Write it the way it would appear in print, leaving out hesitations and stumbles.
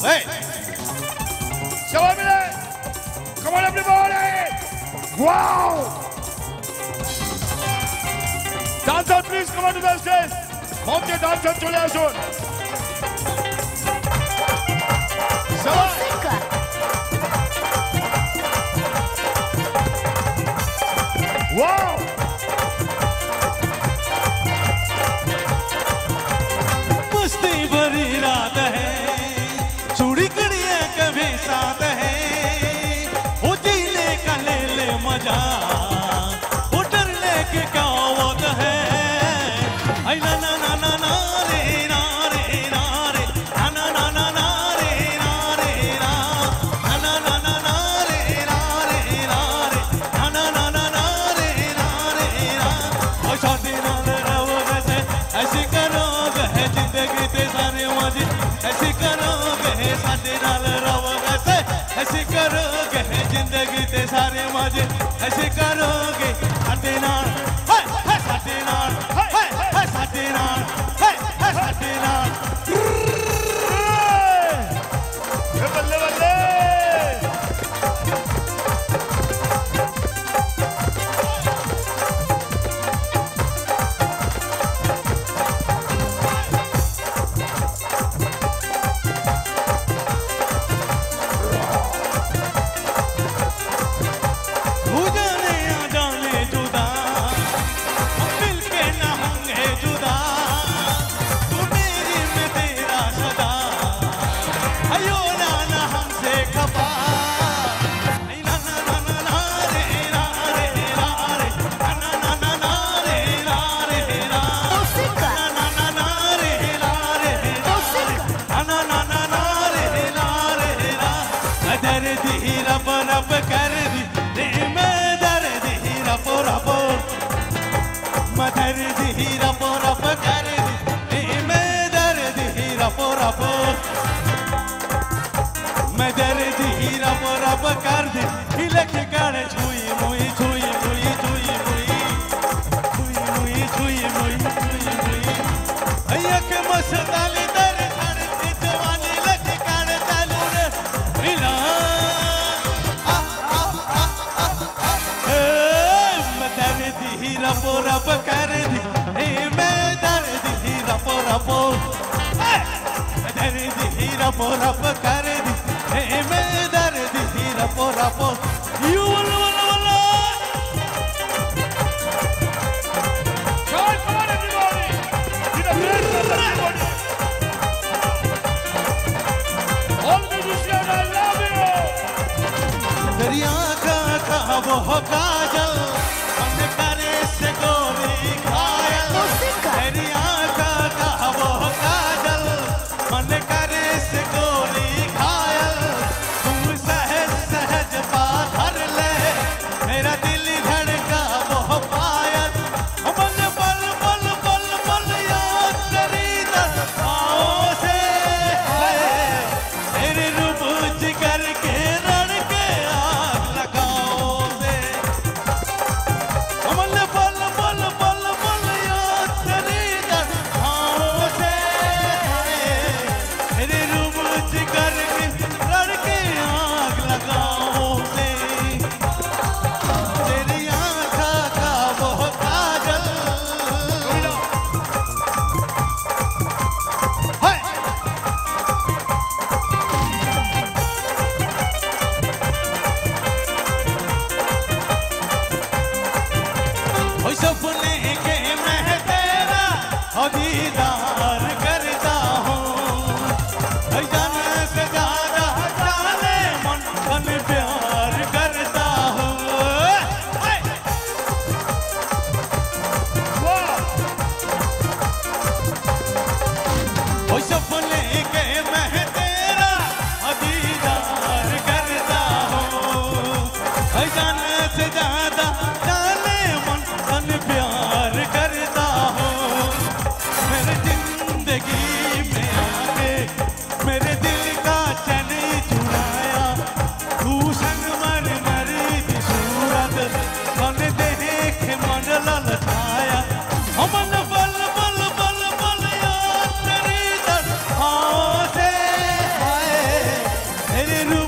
Hey! Come on everybody! Wow! Dancer please come on to the stage! Mountain dancer chole asun! Wow! मस्ती भरी रात है चूड़ी कड़ियां कभी साथ है वो जीने का ले ले मजा वो डर लेके क्या होत है आई ना ना ना ना ना रे ना रे ना रे ना ना ना ना रे ना रे ना ना ना ना ना रे ना रे ना रे ना ना ना ना रे ना रे ना और शादी नाल रहोगे से ऐसी करोगे है जिंदगी ते सारे मजे ऐसी करोगे है साडे नाल रहोगे से ऐसी करोगे है जिंदगी ते सारे मजे ऐसी करोगे साडे नाल है साडे नाल है साडे नाल है साडे नाल बल्ले बल्ले मैं दर्द ही रब रब कर दे हिलक कर छुई मुई छुई मुई छुई मुई छुई मुई छुई मुई छुई मुई अय्या के मस्ताली दर धड़ की जवानी लग कर चालू रे मिला मैं दर्द ही रब रब कर दे मैं दर्द ही रब रब दर्द ही रब रब कर दे मैं दर्द ही रब रब यू वल्ला वल्ला वल्ला Come on everybody! Give a hand for everybody! All the musicians, I love you! तेरी आँखों का वो काजल मन करे से गोरी घायल तेरी आँखों का वो काजल मन करे से गोरी घायल तू सहज सहज बाहर ले मेरा दिल धड़का वो पायल मन बल बल बल बल याद करी दफाओं से तेरे रूप जिगर के रण के आग लगाओ से मन बल बल बल बल याद करी दफाओं से तेरे रूप जिगर के रण के आग लगाओ से तेरी आँखों का वो काजल हाय ओ सपने के मैं तेरा दीदार करता हूँ जाने से ज्यादा जाने मन मन प्यार करता हूँ ओ सपने के मैं तेरा दीदार करता हूँ जाने से ज्यादा जाने मन मन प्यार करता हूँ मेरे तेरे रूप